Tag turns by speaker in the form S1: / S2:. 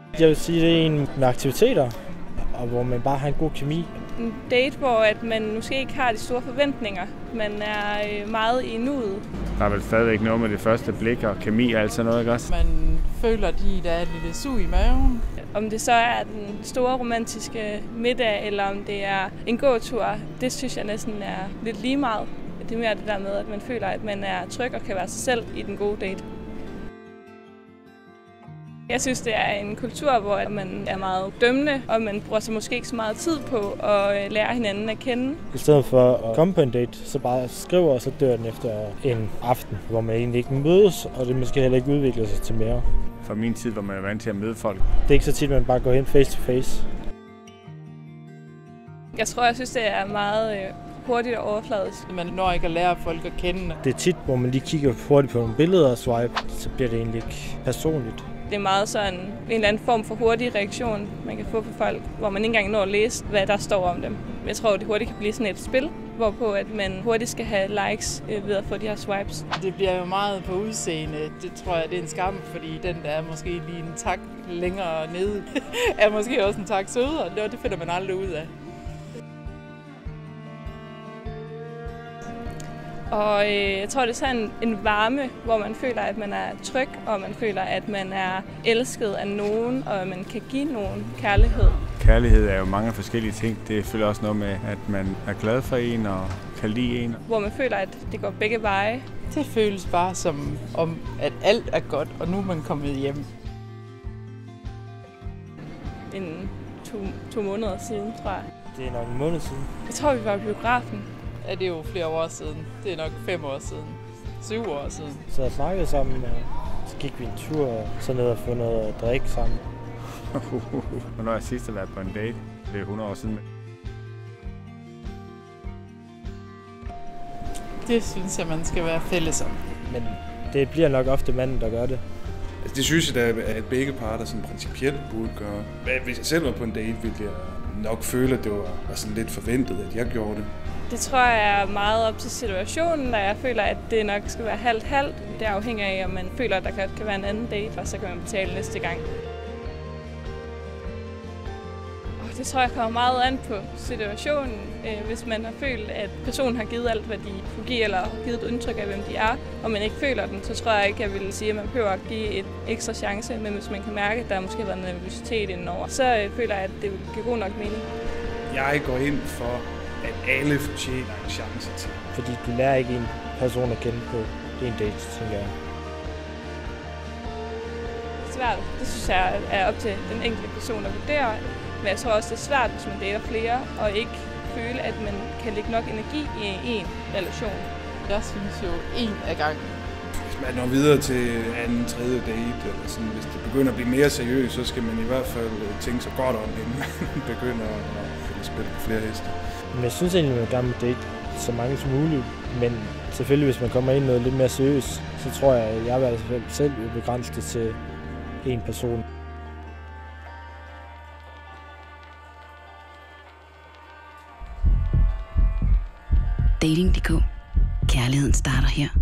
S1: Jeg vil sige, det er en med aktiviteter, og hvor man bare har en god kemi.
S2: En date, hvor at man måske ikke har de store forventninger. Man er meget i nuet.
S3: Der er vel stadigvæk noget med det første blik og kemi og alt sådan noget, ikke også?
S4: Man føler, at der er lidt sug i maven.
S2: Om det så er den store romantiske middag, eller om det er en gåtur, det synes jeg næsten er lidt lige meget. Det er mere det der med, at man føler, at man er tryg og kan være sig selv i den gode date. Jeg synes, det er en kultur, hvor man er meget dømmende, og man bruger så måske ikke så meget tid på at lære hinanden at kende.
S1: I stedet for at komme på en date, så bare skriver, og så dør den efter en aften, hvor man egentlig ikke mødes, og det måske heller ikke udvikler sig til mere.
S3: For min tid var man vant til at møde folk.
S1: Det er ikke så tit, at man bare går hen face to face.
S2: Jeg synes, det er meget hurtigt og overfladisk.
S4: Man når ikke at lære folk at kende.
S1: Det er tit, hvor man lige kigger hurtigt på nogle billeder og swipe, så bliver det egentlig ikke personligt.
S2: Det er meget sådan en eller anden form for hurtig reaktion, man kan få på folk, hvor man ikke engang når at læse, hvad der står om dem. Jeg tror, det hurtigt kan blive sådan et spil, hvorpå at man hurtigt skal have likes ved at få de her swipes.
S4: Det bliver jo meget på udseende. Det tror jeg, det er en skam, fordi den, der er måske lige en tak længere nede, er måske også en tak sødere. Det finder man aldrig ud af.
S2: Og jeg tror, det er sådan en varme, hvor man føler, at man er tryg, og man føler, at man er elsket af nogen, og man kan give nogen kærlighed.
S3: Kærlighed er jo mange forskellige ting. Det føler også noget med, at man er glad for en og kan lide en.
S2: Hvor man føler, at det går begge veje.
S4: Det føles bare som om, at alt er godt, og nu er man kommet hjem.
S2: En to måneder siden, tror jeg.
S1: Det er nok en måned siden.
S2: Jeg tror, vi var i biografen.
S4: Ja, det er jo flere år siden. Det er nok 5 år siden. 7 år siden.
S1: Så jeg snakkede sammen, og så gik vi en tur og så ned og få noget at drikke sammen.
S3: Hvornår jeg sidst har været på en date? Det er 100 år siden.
S4: Det synes jeg, man skal være fælles om.
S1: Men det bliver nok ofte manden, der gør det.
S5: Altså, det synes jeg da, at begge parter sådan principielt burde gøre. Men hvis jeg selv var på en date, ville jeg nok føle, at det var sådan lidt forventet, at jeg gjorde det.
S2: Det tror jeg er meget op til situationen, da jeg føler, at det nok skal være halvt-halvt. Det afhænger af, om man føler, at der kan være en anden date, og så kan man betale næste gang. Og det tror jeg kommer meget an på situationen. Hvis man har følt, at personen har givet alt, hvad de kunne give, eller har givet et indtryk af, hvem de er, og man ikke føler den, så tror jeg ikke, jeg vil sige, at man behøver at give et ekstra chance. Men hvis man kan mærke, at der måske har været nervøsitet indenover, så føler jeg, at det vil give god nok mening.
S5: Jeg går ind for, at alle fortjener en chance til.
S1: Fordi du lærer ikke en person at kende på en date, tænker jeg.
S2: Svært. Det synes jeg er op til den enkelte person at vurdere. Men jeg tror også, det er svært, hvis man dater flere, og ikke føle, at man kan lægge nok energi i en relation.
S4: Jeg synes jo, en af gangen.
S5: Hvis man når videre til anden, tredje date, eller sådan, hvis det begynder at blive mere seriøst, så skal man i hvert fald tænke sig godt om, inden man begynder at spille på flere heste.
S1: Men jeg synes egentlig, at man gerne vil date så mange som muligt. Men selvfølgelig, hvis man kommer ind i noget lidt mere seriøst, så tror jeg, at jeg i hvert fald selv vil begrænse det til en person.
S6: Dating.dk. Kærligheden starter her.